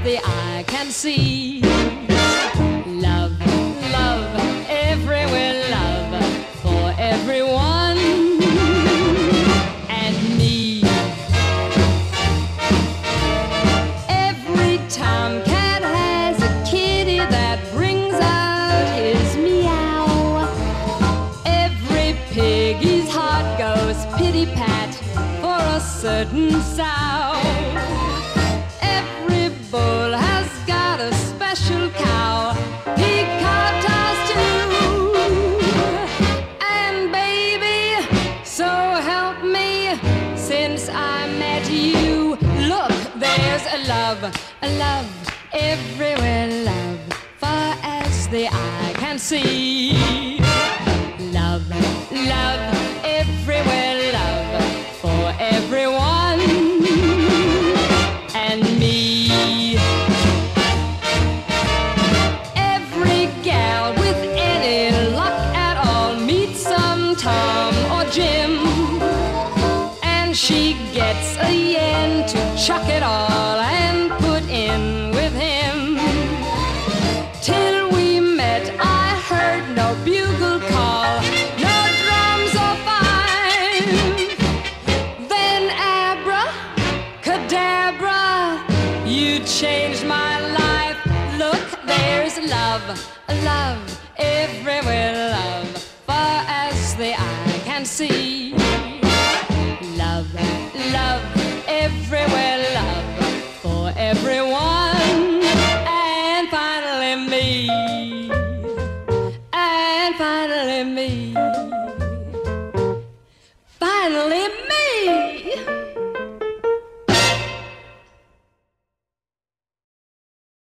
the eye can see. Love, love, everywhere love for everyone and me. Every tomcat has a kitty that brings out his meow. Every piggy's heart goes pity-pat for a certain sow. Every bull has got a special cow he kowtows to. And baby, so help me, since I met you, look, there's a love everywhere love, far as the eye can see. Love, love, everywhere love for everyone and me. Every gal with any luck at all meets some Tom or Jim, and she gets a yen to chuck it all and put in with him. Till we met, I heard no bugle call, no drums or fife. Then abracadabra, you changed my life. Look, there's love, love, everywhere love, far as the eye can see. Love, love, everywhere love for everyone and finally me. And finally me.